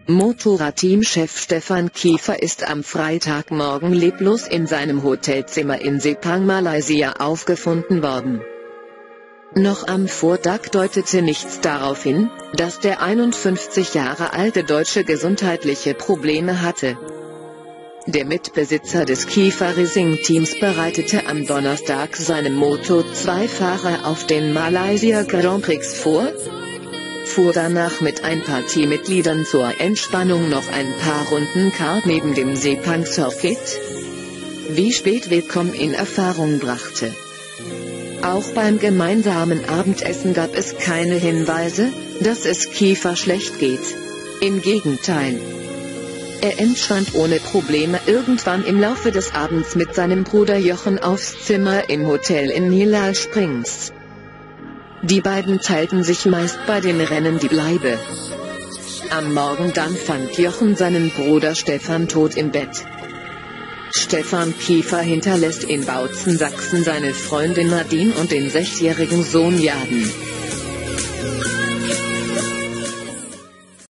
Motorradteamchef Stefan Kiefer ist am Freitagmorgen leblos in seinem Hotelzimmer in Sepang, Malaysia aufgefunden worden. Noch am Vortag deutete nichts darauf hin, dass der 51 Jahre alte Deutsche gesundheitliche Probleme hatte. Der Mitbesitzer des Kiefer Racing Teams bereitete am Donnerstag seinem Moto2-Fahrer auf den Malaysia Grand Prix vor, fuhr danach mit ein paar Teammitgliedern zur Entspannung noch ein paar Runden Kart neben dem Sepang Circuit, wie spät Willkommen in Erfahrung brachte. Auch beim gemeinsamen Abendessen gab es keine Hinweise, dass es Kiefer schlecht geht. Im Gegenteil. Er entschwand ohne Probleme irgendwann im Laufe des Abends mit seinem Bruder Jochen aufs Zimmer im Hotel in Nilal Springs. Die beiden teilten sich meist bei den Rennen die Bleibe. Am Morgen dann fand Jochen seinen Bruder Stefan tot im Bett. Stefan Kiefer hinterlässt in Bautzen, Sachsen seine Freundin Nadine und den 6-jährigen Sohn Jaden.